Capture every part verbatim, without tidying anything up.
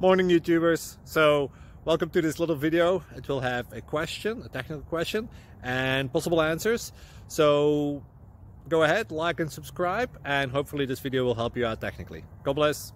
Morning YouTubers. So welcome to this little video. It will have a question, a technical question, and possible answers. So go ahead, like and subscribe, and hopefully this video will help you out technically. God bless.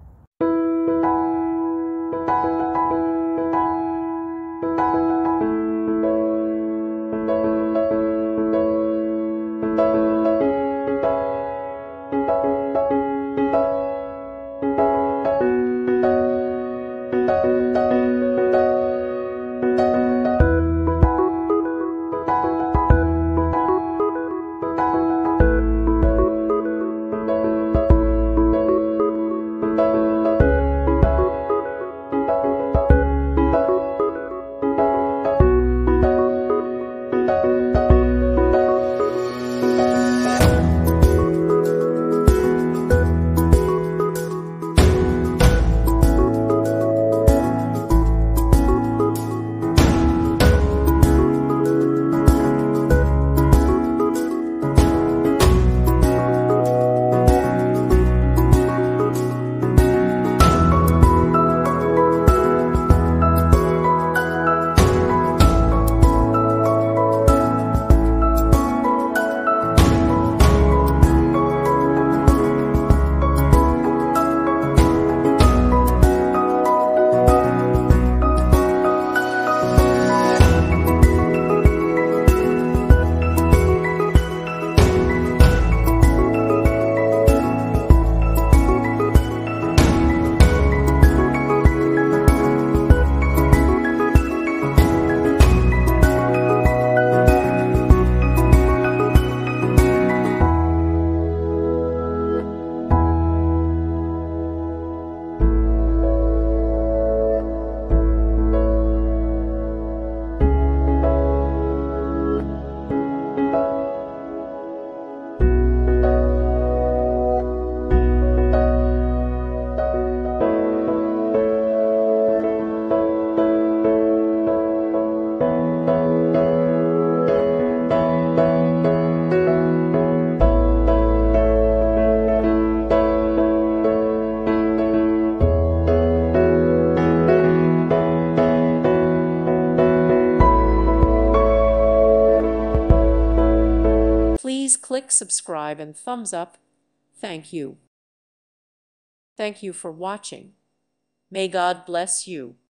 Please click subscribe and thumbs up. Thank you. Thank you for watching. May God bless you.